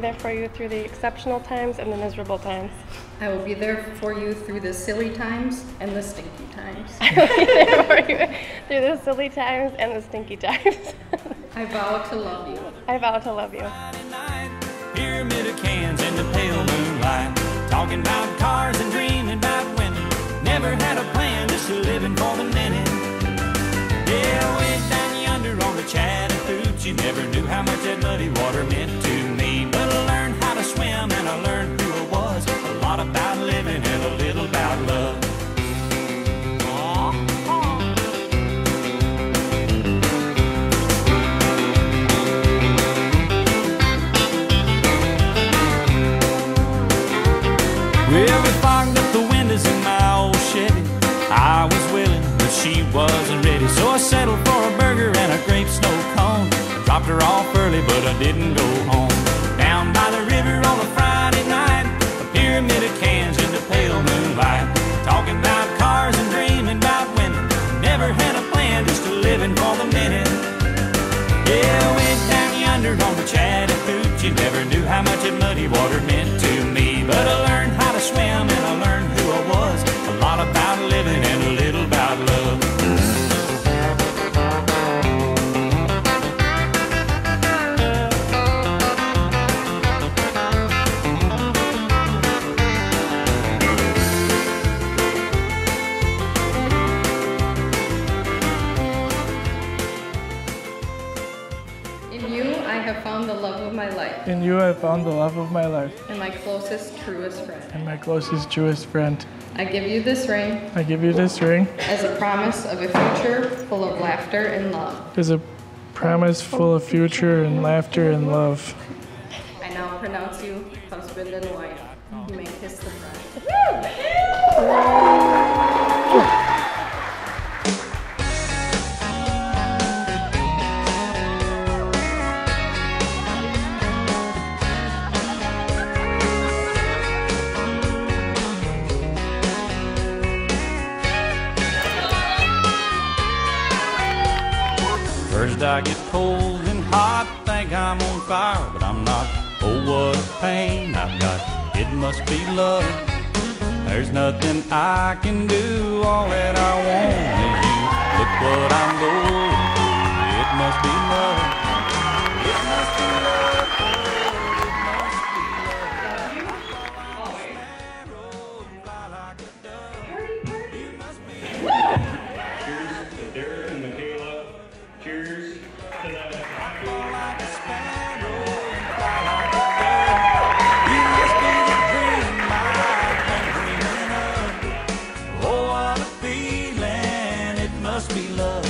there for you through the exceptional times and the miserable times. I will be there for you through the silly times and the stinky times. I will be there for you through the silly times and the stinky times. I vow to love you. I vow to love you. Pyramid of cans in the pale moonlight, talking about cars and dreaming about women. Never had a plan, just living for the minute. Yeah, way down yonder on the Chattahoochee, you never knew how much that muddy water meant to me. But I learned how to swim and I learned who I was. A lot about living and a little about love. Well, we fogged up the windows in my old Chevy. I was willing, but she wasn't ready. So I settled for a burger and a grape snow cone. I dropped her off early, but I didn't go home. Down by the river on a Friday night, a pyramid of cans in the pale moonlight, talking about cars and dreaming about women. Never had a plan, just living for the minute. Yeah, way down yonder on the Chattahoochee, you never knew how much that muddy water meant to me. But I learned how to swim and I learned who I was. A lot about living and a little about love. In you, I have found the love of my life. In you I found the love of my life. And my closest, truest friend. And my closest, truest friend. I give you this ring. I give you this ring. As a promise of a future full of laughter and love. As a promise full of future and laughter and love. I now pronounce you husband and wife. You may kiss the bride. First I get cold and hot, think I'm on fire, but I'm not. Oh, what a pain I've got, it must be love. There's nothing I can do, all that I want is you. Look what I'm going through, it must be love. It must be love, oh, it must be love. Fly like a dove. It must be love. Cheers to Derrick and Michaela. Cheers to that. I fall like a sparrow and fly like a dove. You must be the dream I've been dreaming of. Oh, what a feeling, it must be love.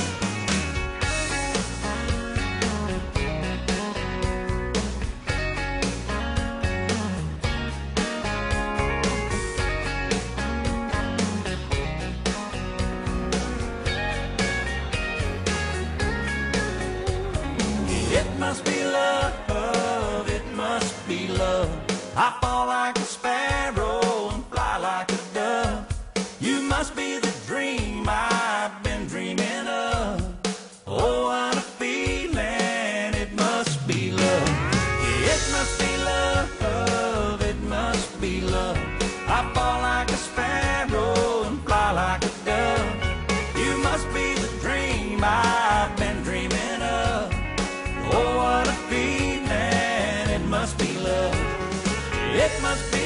It must be love, it must be love. I fall like a sparrow and fly like a dove. You must be the dream I've been dreaming of. Oh, what a feeling, it must be love. It must be love, it must be love. I fall like a sparrow and fly like a dove. You must be the dream I've been dreaming of. Oh, what a feeling, it must be love. It must be